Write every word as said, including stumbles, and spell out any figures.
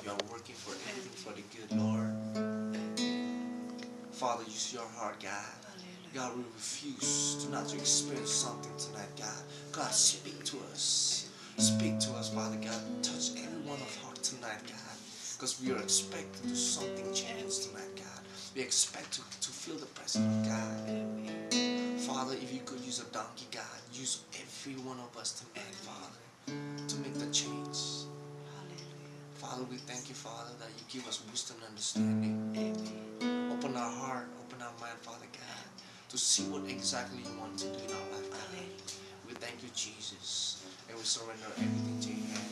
you are working for everything for the good, Lord. Father, use your heart, God. God, we refuse to not to experience something tonight, God. God, speak to us. Speak to us, Father God. Touch every one of heart tonight, God. Because we are expecting to something change tonight, God. We expect to, to feel the presence of God. Father, if you could use a donkey, God, use every one of us tonight, Father, to make the change. Father, we thank you, Father, that you give us wisdom and understanding. Open our heart, open our mind, Father God, to see what exactly you want to do in our life, God. We thank you, Jesus, and we surrender everything to your hands.